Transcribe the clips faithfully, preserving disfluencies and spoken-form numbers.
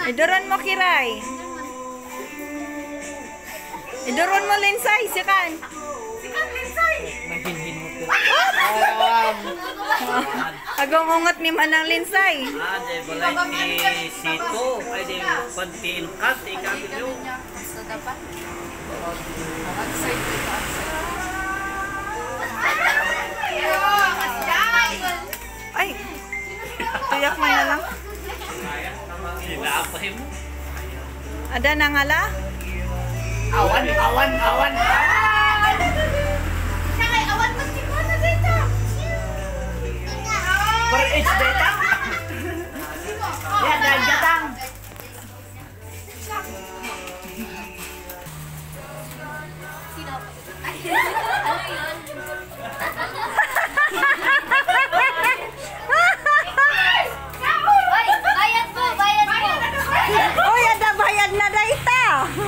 Idoron mo Kiray. Idoron mo Linsay, sikan. Sikan Linsay. Mahinhin mo ko. Agong ungot ni Manang Linsay. Ah, di balay ni Sito. Ay, di pantin kat. Ikabi nyo. So, dapat? Ay, tuyak mo na lang. Sinapay mo. Ada na nga la? Awan, awan, awan. Siya kay awan mo si Kuya na dito. Per age data. Yan, dahil jatang. Ano yun? Oy, bayad po, bayad po. Uy, ada bayad na dayta.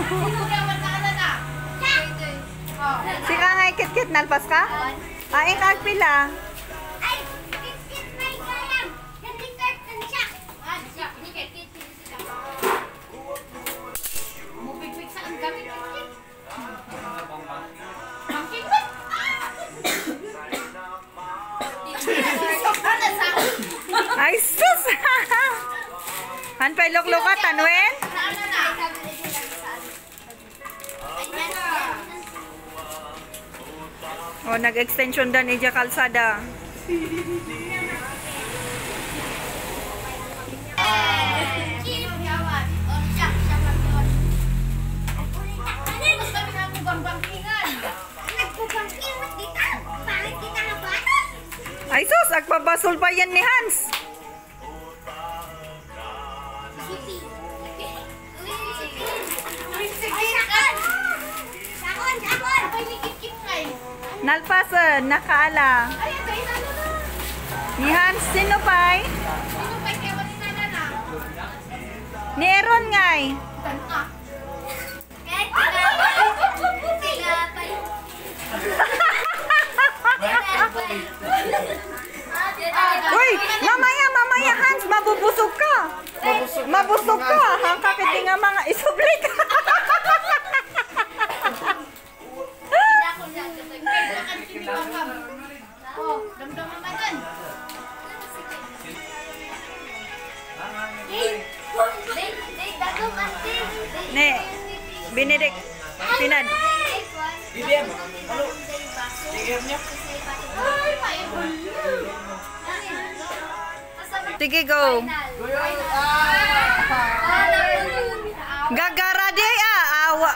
Sika nga ikit-kit, nalpas ka? Ay, kagpila. Ay, kit-kit may galang. Ganding-gart kan siya. Ah, siya, ini kit-kit sila. Mupig-pig saan kami kit-kit? Mangkikit? Ano sa? Ay, sus! Han pa ilok-loka, tanwen? Saan na? O, nag-extension dan ija kalsada. Ay, sus! Agpabasol pa yan ni Hans. Nalpasan, nakaala. Ni Hans, sino pa'y? Ni Aaron nga'y. Uy, mamaya, mamaya Hans, mabubusog ka. Mabusog ka. Hangka kiti nga mga isublik. Ne, Benedict, Pinad. Bibim, ano? Tigir niya. Sige, go. Gagara di ah, awa.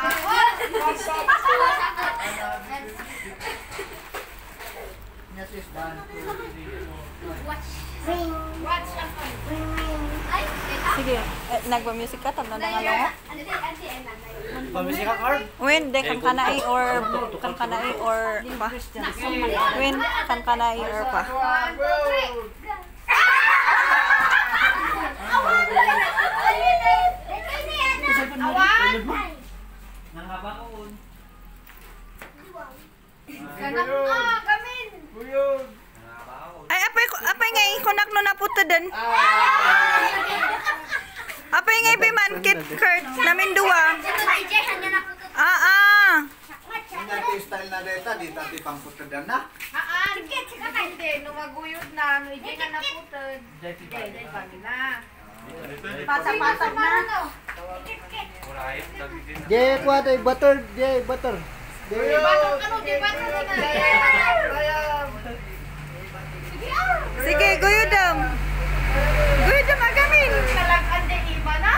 Sige, eh, nagpa-music ka, tabla na nga lang ako. Pamisi ka, Carl? Win, de kan kanai or kan kanai or pa. Win, kan kanai or pa. Nangabaon. Ganang ka, gamin. Ay, apay, apay nga ikunak no na puto din. Apay nga ibiman, Kit Kurt, namin duwa. Ah, ah. Hindi style na data, di tati pang putadan na. Ah, hindi. Nung maguyod na, no, hindi ka naputod. Hindi, hindi pa na. Patap-patap na. Jay, kuha tayo, butter, Jay, butter. Jay, Batok ano, di ba? Sige, guyudam. Guyudam agamin. Talagang di iba na.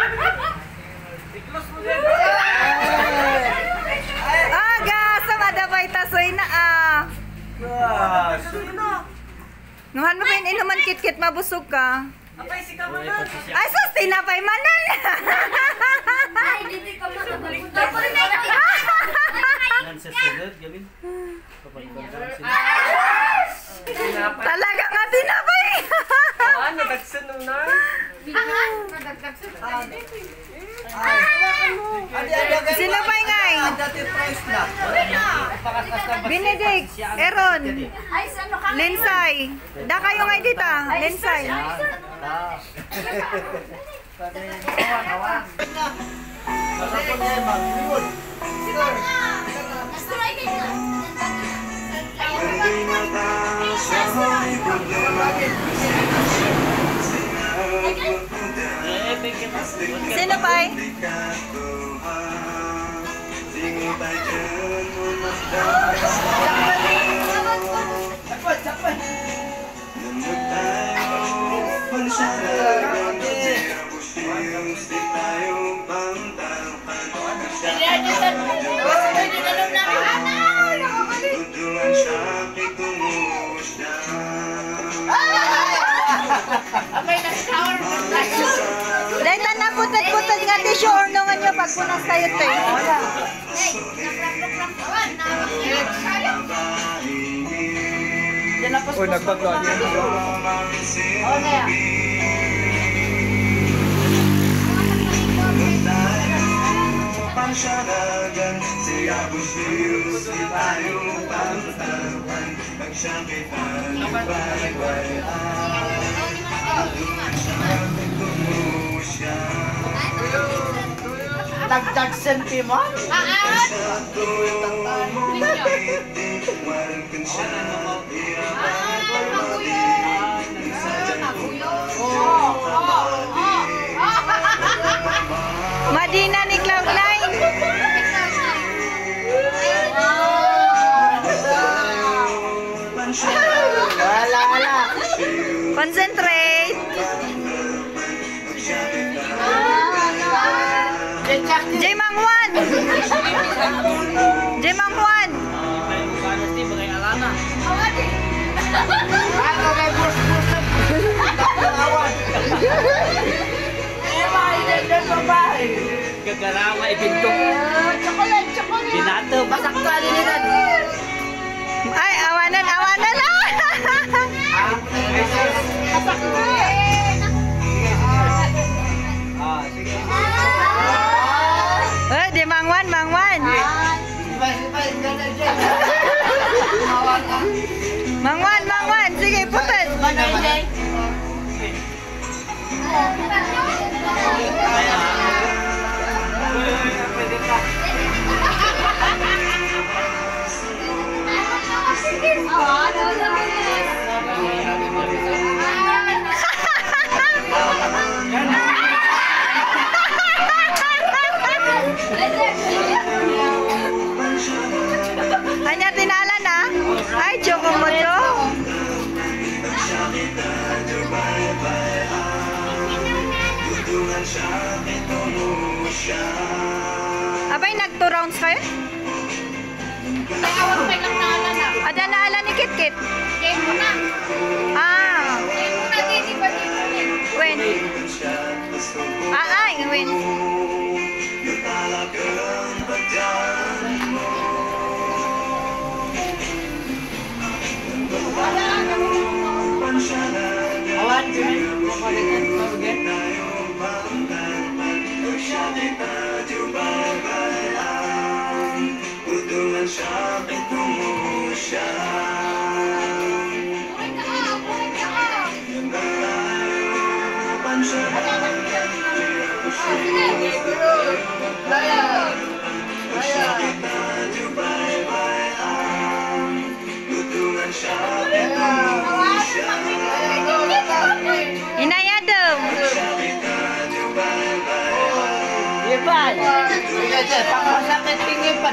Aga, sama dabay tasoy na ah. Nuhan mo pa inuman kit-kit, mabusog ka. Apay, si Kamanan. Ay, sus, tinapay manan. Ay, hindi ka makabalik. Yan sa sunod, gamin. Kapag-ibang sila. Talaga nga tinapay. Ah, nadagsan nung na. Sino pa ingay? dati price na. Benedict, Aaron, Ay, ano ka? Linsay. Da kayo ngay dita, Linsay. Sabi, awan, awan. Basta po niya, mag-iwan. Sino pa eh? Dahil na putat-putat nga tissue ornongan nyo pag punas tayo ito eh. Uy, nagpag-log yan. Pansalagan, siya busiyos, di tayo pantapan. Nagsakitan, baligwayan. Dagdag sentimon? Madina ni Cloud nine. Wala, wala. Concentrate. J Mangwan. J Mangwan. Gagarama, ibintok. Chocolate, chocolate. Binato, basak ka din nila. Ay, awanan, awanan na. Eh, di Mangwan, Mangwan. Mangwan, Mangwan. Sige, putat. Hanya tinala na? Ay, choco mo to. Abay, nag two rounds kayo? May awang may lang naala na. Ada naala ni Kit Kit? Game mo na. Ah, Game mo na, di ba din? win. Ah, ay, win. Awan, gawin. Inayadam. Iban. Pangmasakit tingipan.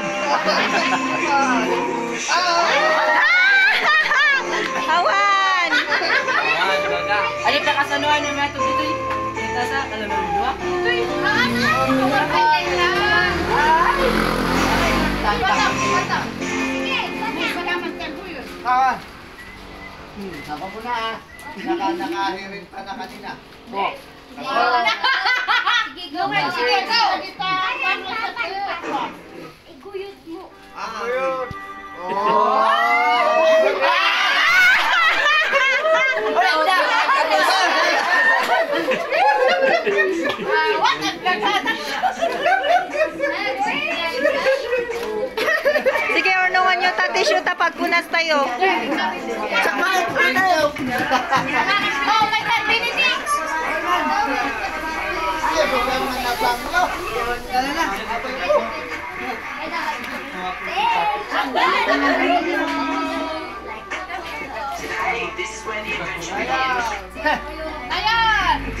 Awan. Awan, baga. Ano pa kasanuan yung meto dito? Kita sa kalaman dua. Kawan. Hmm, ako po na ah. Naka, nakahirin pa na kanina. Oh. Sige, go. Sige, go. Iguyot mo. Ah, ayun. What ang gagata? Sige, ornongan nyo ta tissue ta pagpunas tayo. Oh my God, Benedict!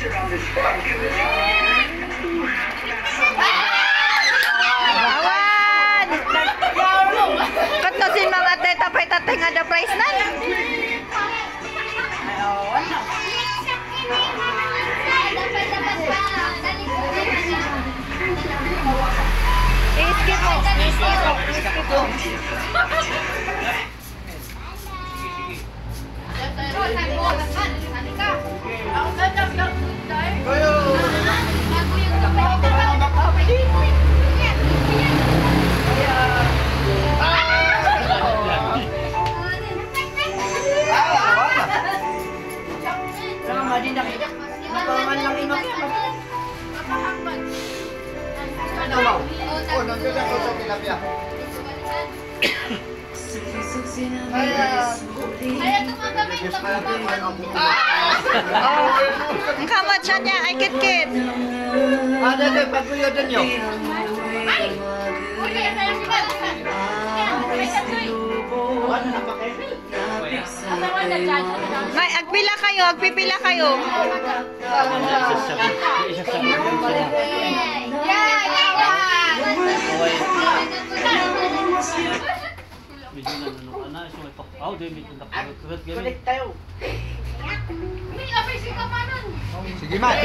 Awan! Katusin mga ate, tapay tatay nga the price na. I-skip mo. I-skip mo. Oh, nandiyan ako sa tilapia. Ang kamat siya niya, ay kit-kit. Ada deh paguyudan nyo. May, agpila kayo, agpipila kayo. Kulit tayo. Sige, Mat.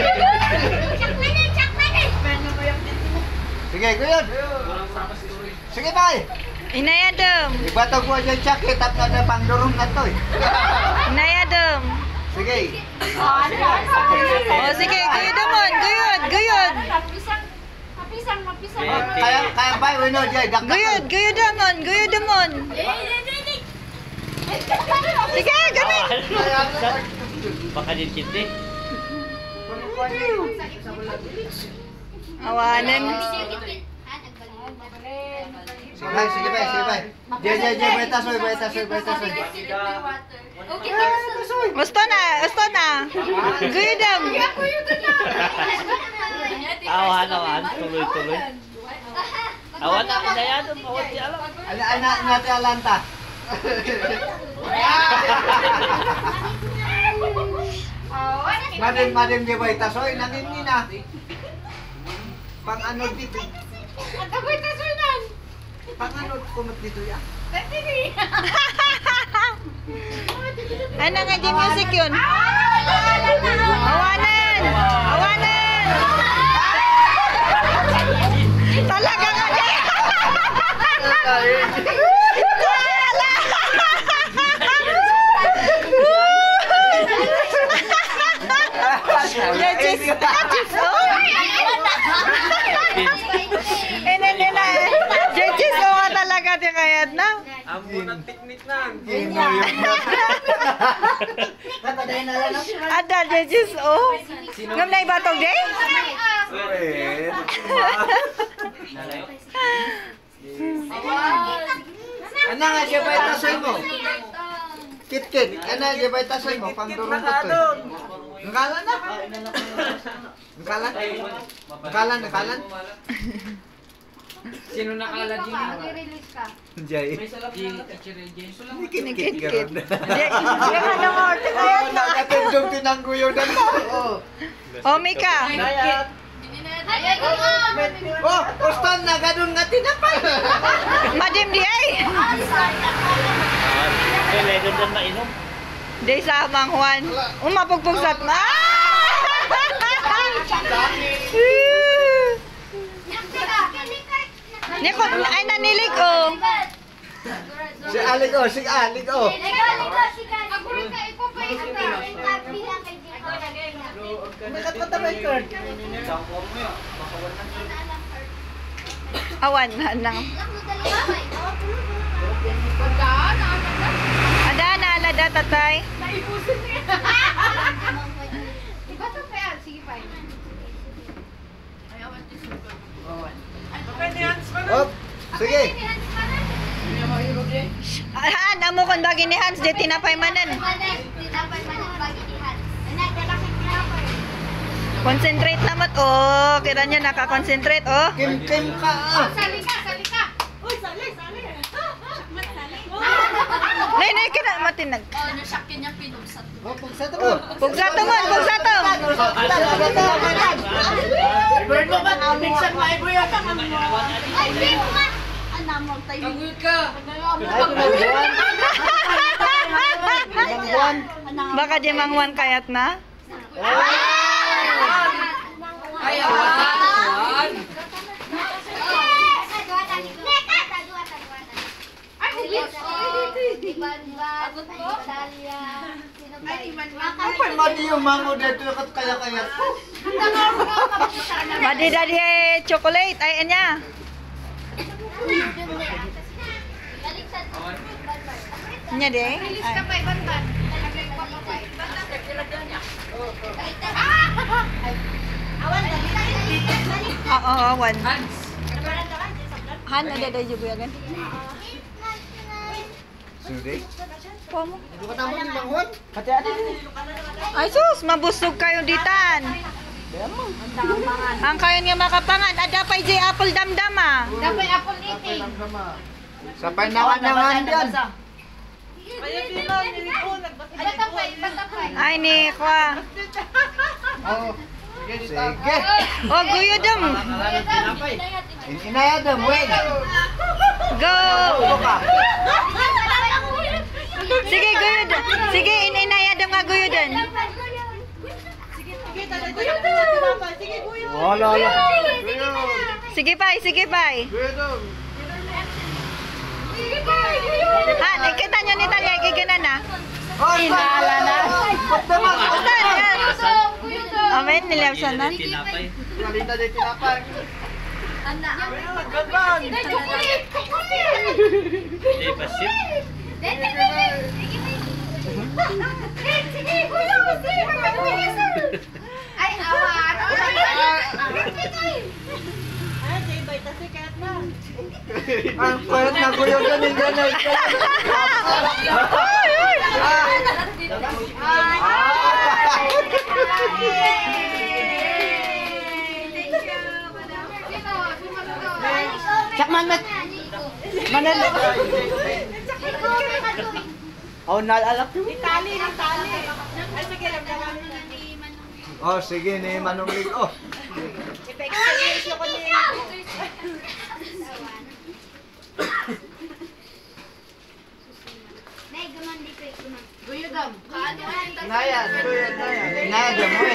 Sige, kuyod. Sige, Bay. Inayadem. Ibatog mo dyan sakit at na pangdurong na to eh. Inayadem. Sige. O sige, guyod naman, guyod, guyod. Kaya, kaya Bay, wino dyan. Guyod, guyod naman, guyod naman. Sige, gabi. Baka din kinti. Awanan. Sige, Bay, sige, Bay, sige, Bay. Diyan, diyan, diyan, bay tasoy, bay tasoy, bay tasoy. Gusto na, gusto na. Guyod dam. Awan, awan. Tuloy-tuloy. Awan na, inayadom. Awan di alam. Ano, ano, nati alanta. Madin, madin di bay tasoy, nangin na. Pang ano dito. Pang ano kumot dito ya. Ano nga di music yun? Awanan! Awanan! Talaga nga di! Judges, judges, oh! Inenina, judges, oh nga talaga di kayat na. Amo ng teknik na. Ada judges, oh! Ngam na ibatog di? Ano nga di bay tasoy mo? Kit-kit, ano di bay tasoy mo? Pang durong to to. Nakalan na. Nakalan? Nakalan, nakalan? Sino nakala din? Jay. Kinikit-kit. Di, di ka na mo, orte kayat na. Nakatindong tinangguyodan mo. Oh, Mika. Oh, Oston na ganun nga tinapay. Madim di ay. Kaya doon doon mainom. Di sa Mang Juan. Umapugpugsat na. Niko, ay nanilig oh. Si Alig oh, si Alig oh. Awan na nang. Ada na alada tatay. Oh, sige. Ah, namo kon bagi ni Hans di tinapay manan. Concentrate naman oh, kira niya naka-concentrate oh. Kim Kim ka. ah. Nay nay kira matinag. Oh, pagsato mo. Pugsato mo, pugsato. Bird mo ba? Minsan may ibo yan. Baka di mangwan kayat na? Apa yang mati yung mango dito dekat kaya-kaya? Madi dari chocolate ay anya. Nya deh. Oo, awan. Han, ada ada juga kan? Sudah. Pomo. Hindi ka tama ni manghon? Hati-hati. Ay sus, mabusog kayo ditan. Ang kayo nga makapangan, ada pa jay apple damdam ah. Dapat apple eating. Sampai nawan-nawan dyan. Batapay, batapay. Ay ni kwa. Oh. Sige. Oh, guyo dum. Inaya dam, wait. Go. Upo ka. Sige, guyo dum. Sige, ininaya dum nga guyo dun. Wala, wala. Sige pa, sige pa. Ha, nakita nyo ni Talia, giginan na. Oh, Inala na. Pagdaman. Saan yan? Amen, nilapsan na. Tinapay. Malinda din tinapay. Hindi pa sip. Ay, awan. Ang payat na kuyo ganing ganay. Sakman mat. Manan. Oh, nalalak. Tali, tali. Ay, sige, lang Oh, sige ni Manong Lig. Oh. Ipa-experience ko ni. Guyodam. Naya, Naya damuin.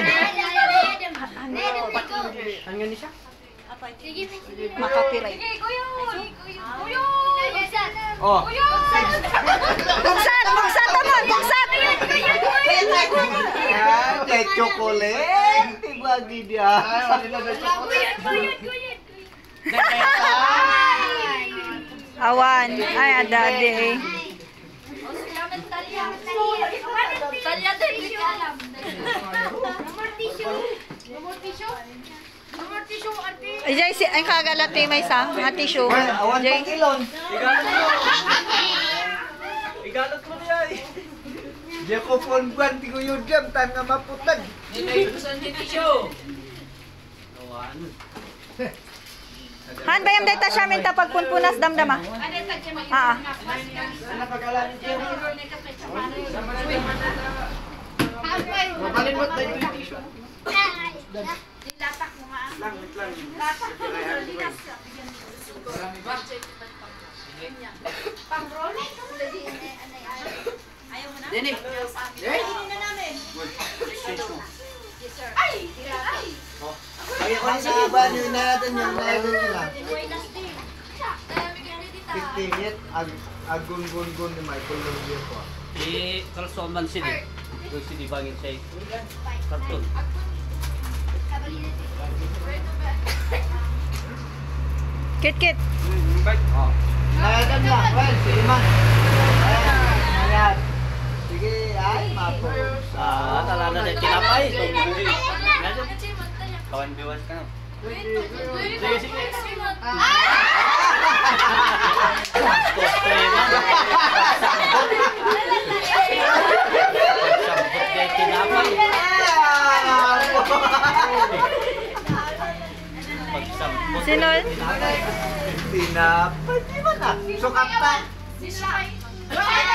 Hanggang ni siya? Makapiray. Oh. Buksan, buksan naman, buksan. Ah, kay chocolate. Tibagi dia. Awan, ay ada de. Ay, Jay, si ang kagalati may sa, nga tissue. Well, awan Jay. pang kilon. Igalot mo niya eh. Dia ko pon buan ti kuyo jam tan nga maputad. Hindi ko saan din tissue. Awan. Han bayam data siya minta pagpunpunas damdama. Ah. Mabalimot na ito yung tissue. Dilatak mo nga. Langit lang. Pang-roll? Ayaw mo na? Dini. Dini na namin. Yes, sir. Ay! Ay! Kaya ko sa ba niyo natin yung natin nila. fifteen yet ag agun-gun-gun ni Michael Longyear ko. Di kalsoman sini. Doon sini bangin siya. Karton. Kit-kit. Oh. Nayadan na. Well, sige man. Ayan. Sige, ay, mapo. Ah, talana na tinapay. Kawan biwas ka na. Sige, sige. Kosto yun man. Pagsambot kay tinapay. Pagsambot. Sino? Tinapay. Di ba na? Sukat ta.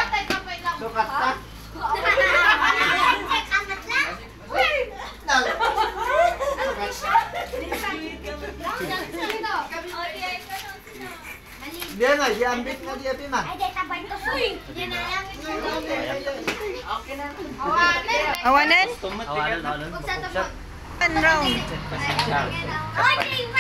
Sukat ta. Nang. Dia nga, diambit nga dia pi man. Ay, day tabay to suy. Yan na lang. Awanan? Awanan, awanan. Huwag sa tapos. One round. Ay,